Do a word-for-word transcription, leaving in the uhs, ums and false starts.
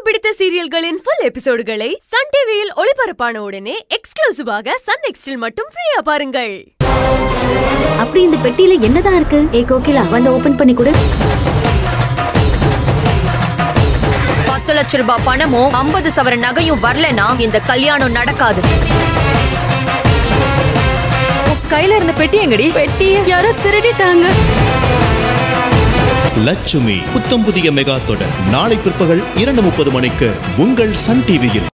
பிடித்த சீரியல்களின் full எபிசோடுகளை Sun டிவியில் ஒளிபரப்பான உடனே எக்ஸ்க்ளூசிவாக சன் நெக்ஸ்டில் மட்டும் ஃப்ரீயா பாருங்கள். அப்படி இந்த பெட்டியில என்னதான் இருக்கு? ஏ கோகிலா, வந்து ஓபன் பண்ணி கொடு. பத்து லட்சம் ரூபாய் பணமும் ஐம்பது சவரன் நகையும் வரலனா இந்த கல்யாணம் நடக்காது. கையில இருந்த பெட்டி எங்கடி? பெட்டி யாரோ திருடிட்டாங்க. லட்சுமி புத்தம் புதிய மெகா தொடர் நாளை பிற்பகல் இரண்டு முப்பது மணிக்கு உங்கள் சன் டிவியில்.